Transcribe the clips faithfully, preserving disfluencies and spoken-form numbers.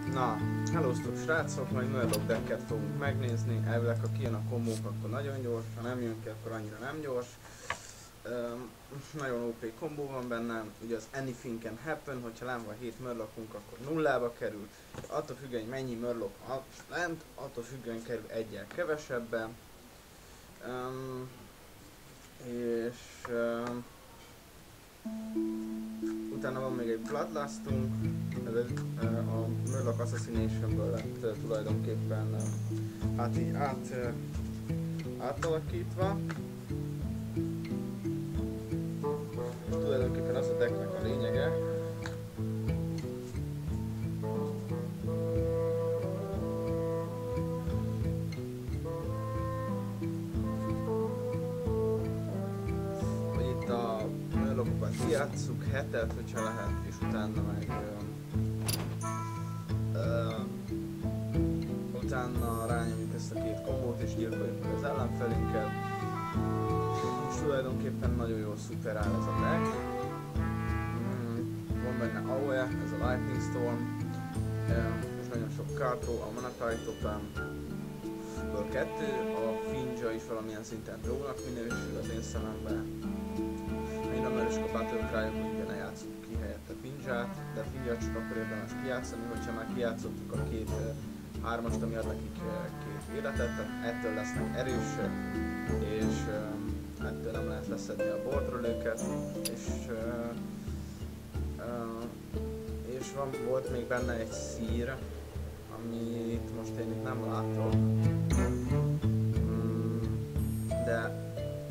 Na, hellóztok srácok, majd Murloc decket fogunk megnézni. Elvileg, ha kijön a kombók, akkor nagyon gyors, ha nem jön ki, akkor annyira nem gyors. Um, nagyon ó pé kombó van benne, ugye az Anything Can Happen, hogyha lám van hét Murlocunk, akkor nullába kerül. Attól függően, hogy mennyi Murloc lent, attól függően kerül egyel kevesebben. Um, és um, utána van még egy Bloodlustunk, ez egy, uh, a Murloc Assassinationből lett uh, tulajdonképpen uh, hát így át, uh, átalakítva. És tulajdonképpen az a decknek a lényege, hogy itt a Murlocokat kijátsszuk hetet, hogyha lehet, és utána meg ö, ö, utána rányomjuk ezt a két kombót és gyilkoljuk az ellenfelünket. És tulajdonképpen nagyon jól szuperál ez a deck. Mm, van benne á o e, ez a Lightning Storm, és nagyon sok Kartó, a Manatite Totem, ből kettő, a Finja is valamilyen szinten drónak minősül az én szememben. Én nem erősök a Battle Cry-ok, hogy ugye ne játszunk ki helyette Finját, de Finját csak akkor érdemes kijátszani, hogyha már kijátszottuk a két hármast, ami ad nekik két életet, tehát ettől lesznek erősek, és ettől nem lehet leszedni a boardról őket, és, uh, uh, és van, volt még benne egy szír, amit most én itt nem látok, mm, de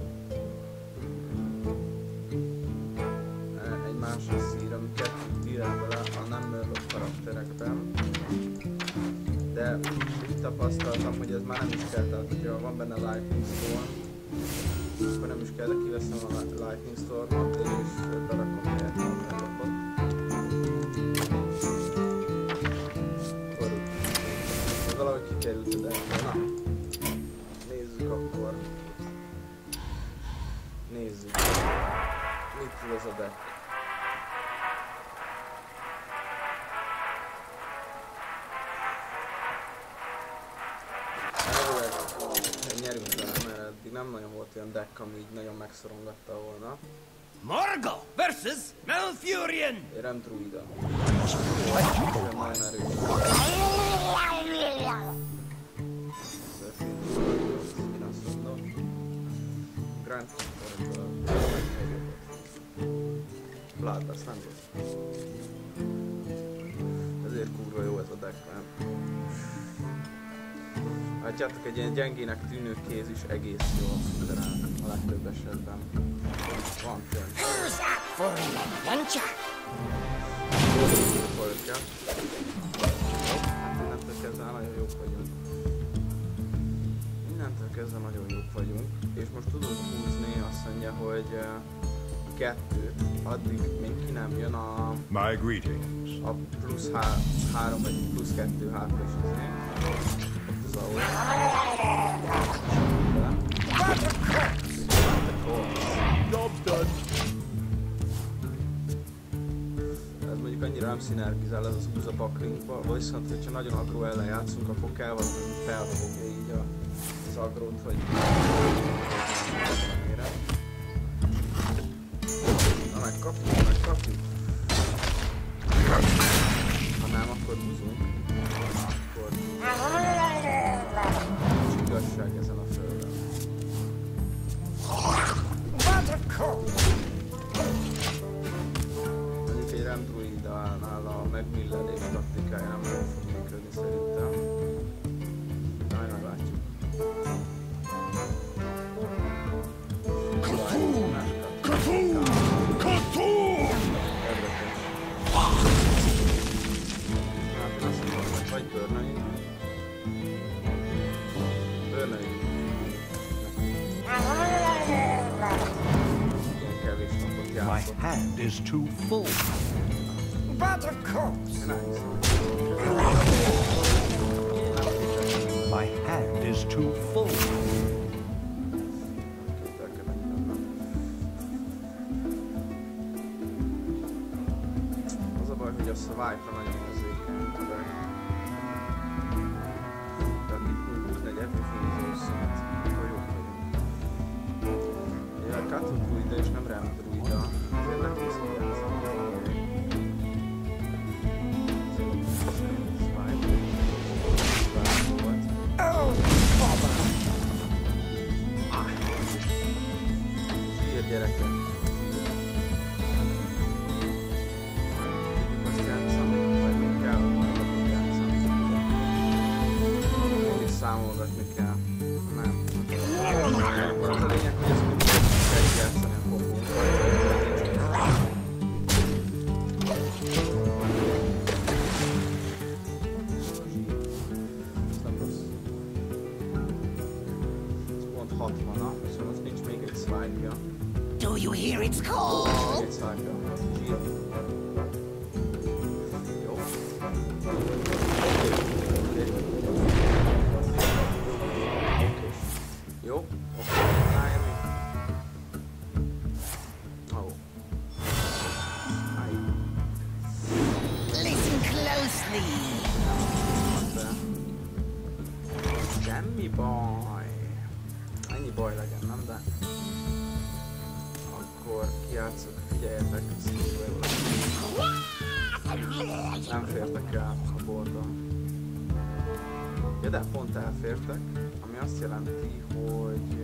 uh, egy másik szír, ami kettőt ír vele a nem Murloc karakterekben, de úgy tapasztaltam, hogy ez már nem is kell, tehát hogyha van benne Lightning Storm, akkor nem is kell, de kiveszem a Lightning Stormot és berakom helyett a Murlocot. Akkor valahogy kikerült ide. Na, nézzük akkor. Nézzük. Mit tud ez a deck? Nyerünk vele, mert eddig nem nagyon volt olyan deck, ami így nagyon megszorongatta volna. Morgul versus Malfurion! Érem druida. Nagyon erős. Én azt mondom. Grand Conqueror-ből Blood, azt nem volt. Ezért kurva jó ez a deck, nem? Látjátok, egy ilyen gyengének tűnő kéz is egész jó a legtöbb esetben. Van tőle. Folytja. Hát innentől kezdve nagyon jók vagyunk. Innentől kezdve nagyon jók vagyunk. És most tudunk húzni, azt mondja, hogy kettőt, addig még ki nem jön a... My greetings. A plusz há három vagy plusz kettő há pés izé. Ez mondjuk annyira nem szinergizál ez az Uza Bucklinkba, viszont hogyha nagyon aggro ellen játszunk, akkor kell valami felfogja így az aggrót, hogy na megkapjuk, megkapjuk. Ha nem, akkor húzunk. Akkor nincs igazság ezen a földön. Mondjuk egy Rendruidánál a megmillenés taktikája nem nagyon fog működni szerintem. Majd meglátjuk. Vagy bőrnöljünk. Bőrnöljünk. Ilyen kevés napot játszom. My hand is too full. My hand is too full. Az a baj, hogy a Survive-ra nagyon érzékeny. you hear its call. Egy szárka. Zsír. Jó. Oké. Oké. Jó. Oké. Állj mi. Ó. Állj. Listen closely. De. Semmi baj. Ennyi baj legyen, nem? De akkor kijátszok, figyeljetek, nem fértek el a bordon. Ja, de pont elfértek, ami azt jelenti, hogy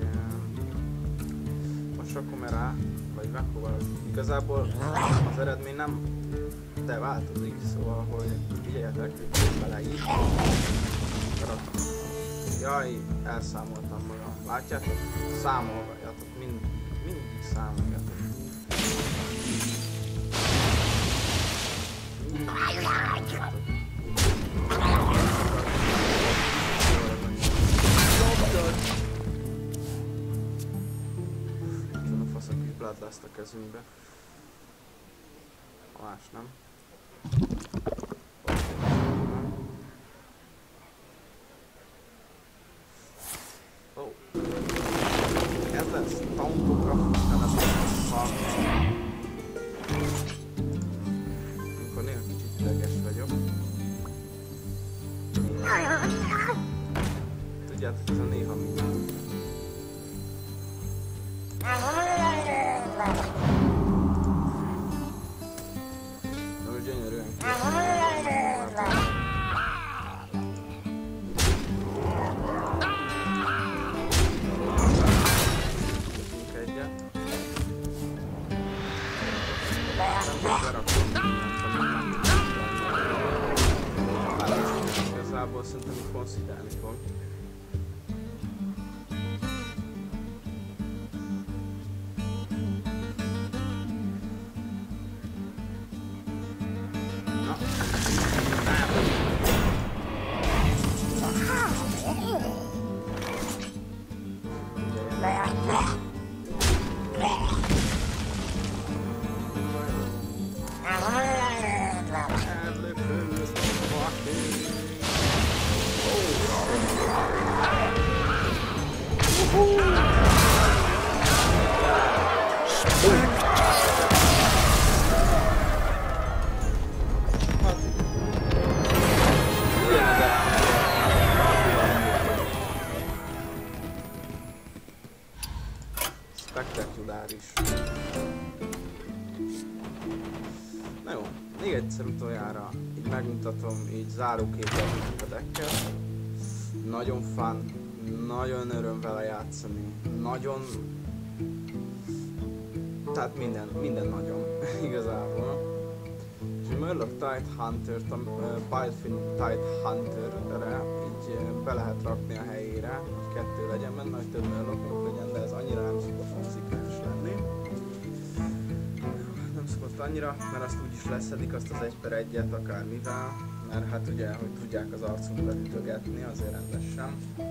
most akkor már rá, vagy meghova, igazából az eredmény nem de változik, szóval, hogy figyeljetek, hogy bele így. Jaj, elszámoltam magam. Látjátok? Számolgatok, mind, mindig számolgatok. Mindig számolgatok. Micsoda fasz a kis Bloodlust a kezünkbe. Más nem. Ez lesz tauntokra, nem ez lesz szar. Amikor néha kicsit ideges vagyok. Tudjátok, ez a néha minden. Most gyönyörűen készül. Igazából szerintem így konszidálni fog. Na. Spektakuláris. Na jó, még egyszer utoljára így megmutatom így záróképpen a decket. Nagyon fun, nagyon öröm vele játszani, nagyon... Tehát minden, minden nagyon igazából. És a Murloc Tidehunter-t, a Bilefin Tidehunter-re így be lehet rakni a helyére, hogy kettő legyen benne, hogy több Murlocunk legyen, de ez annyira nem szokott konzikáns lenni. Nem szokott annyira, mert azt úgyis leszedik, azt az egy per egyet akármivel, mert hát ugye, hogy tudják az arcunkra ütögetni, azért rendesen.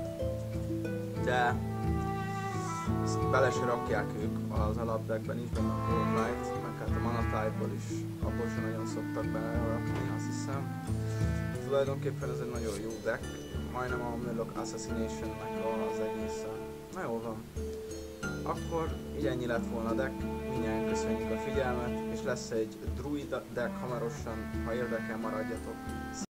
De ezt bele se rakják ők az alapdeckben is, benne a Cold Light, meg hát a Mana Tide-ból is, abból sem nagyon szoktak belerakni, azt hiszem. Tulajdonképpen ez egy nagyon jó deck, majdnem a Murloc Assassination-nek az egésze. Na jól van. Akkor így ennyi lett volna a deck, mindjárt köszönjük a figyelmet, és lesz egy Druid deck hamarosan, ha érdekel, maradjatok.